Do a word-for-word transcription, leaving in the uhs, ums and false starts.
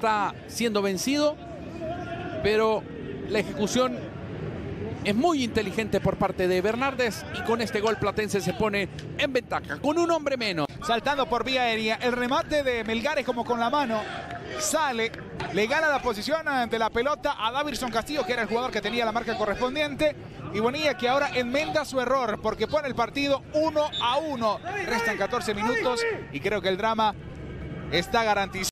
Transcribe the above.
está siendo vencido, pero la ejecución es muy inteligente por parte de Bernardes y con este gol Platense se pone en ventaja, con un hombre menos. Saltando por vía aérea, el remate de Melgar es como con la mano, sale, le gana la posición de la pelota a Davirson Castillo, que era el jugador que tenía la marca correspondiente, y Bonilla que ahora enmenda su error porque pone el partido uno a uno. Restan catorce minutos y creo que el drama está garantizado.